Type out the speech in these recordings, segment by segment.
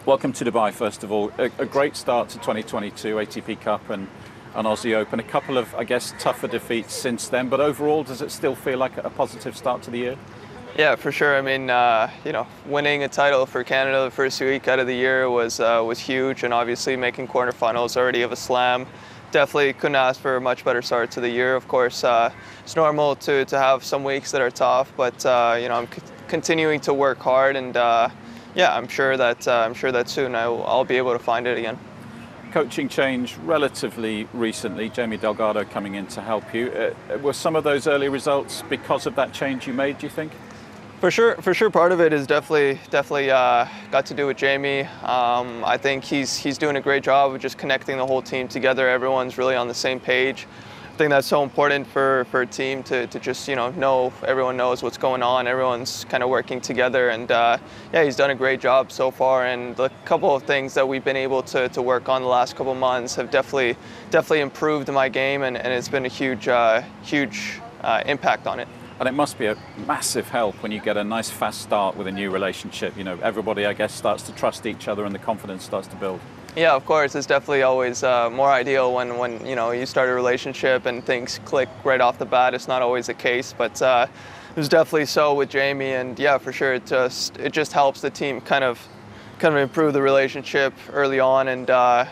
Welcome to Dubai, first of all. A great start to 2022, ATP Cup and Aussie Open. A couple of, I guess, tougher defeats since then, but overall, does it still feel like a positive start to the year? Yeah, for sure. I mean, winning a title for Canada the first week out of the year was huge, and obviously making quarterfinals already of a slam. Definitely couldn't ask for a much better start to the year. Of course, it's normal to have some weeks that are tough, but I'm continuing to work hard, and I'm sure that soon I'll be able to find it again. Coaching change relatively recently, Jamie Delgado coming in to help you. Were some of those early results because of that change you made, do you think? For sure, part of it is definitely got to do with Jamie. I think he's doing a great job of just connecting the whole team together. Everyone's really on the same page. I think that's so important for a team to just know everyone knows what's going on. Everyone's kind of working together, and he's done a great job so far. And the couple of things that we've been able to work on the last couple of months have definitely improved my game, and it's been a huge impact on it. And it must be a massive help when you get a nice fast start with a new relationship. Everybody, I guess, starts to trust each other and the confidence starts to build. Yeah, of course. It's definitely always more ideal when you start a relationship and things click right off the bat. It's not always the case, but it was definitely so with Jamie. And yeah, for sure, it just helps the team kind of improve the relationship early on, and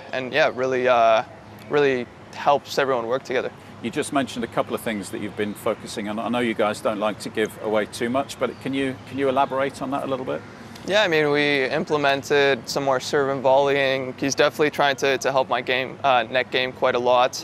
really helps everyone work together. You just mentioned a couple of things that you've been focusing on. I know you guys don't like to give away too much, but can you elaborate on that a little bit? Yeah, I mean, we implemented some more serve and volleying. He's definitely trying to help my game, net game quite a lot.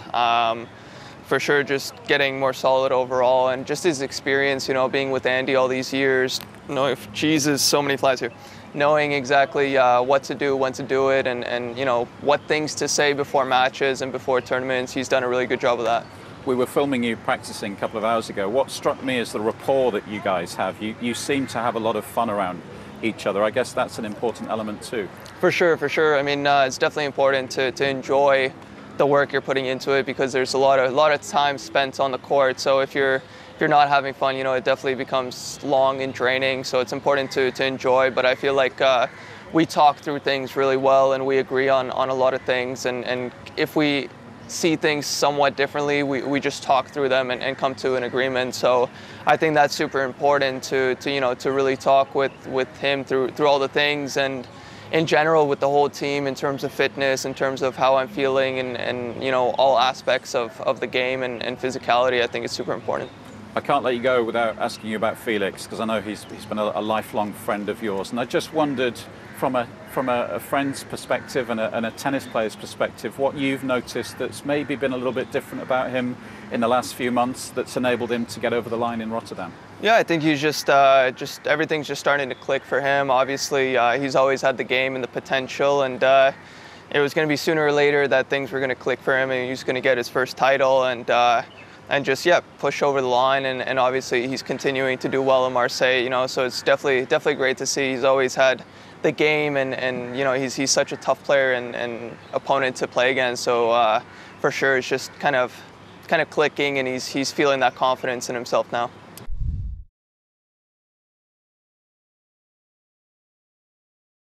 For sure, just getting more solid overall, and just his experience, being with Andy all these years, Jesus, so many flies here. Knowing exactly what to do, when to do it, and what things to say before matches and before tournaments. He's done a really good job of that. We were filming you practicing a couple of hours ago. What struck me is the rapport that you guys have. You seem to have a lot of fun around each other. I guess that's an important element too. For sure. I mean, it's definitely important to enjoy the work you're putting into it, because there's a lot of time spent on the court. So if you're not having fun, it definitely becomes long and draining. So it's important to enjoy. But I feel like we talk through things really well, and we agree on a lot of things. And if we see things somewhat differently, we just talk through them and come to an agreement. So I think that's super important to really talk with him through all the things, and in general with the whole team in terms of fitness, in terms of how I'm feeling, and all aspects of the game and physicality. I think it's super important. I can't let you go without asking you about Felix, because I know he's been a lifelong friend of yours, and I just wondered, from a friend's perspective and a tennis player's perspective, what you've noticed that's maybe been a little bit different about him in the last few months that's enabled him to get over the line in Rotterdam. Yeah, I think he's just everything's just starting to click for him. Obviously, he's always had the game and the potential, and it was going to be sooner or later that things were going to click for him, and he was going to get his first title and just push over the line. And obviously he's continuing to do well in Marseille. So it's definitely great to see. He's always had the game, and he's such a tough player and opponent to play against. So for sure, it's just kind of clicking, and he's feeling that confidence in himself now.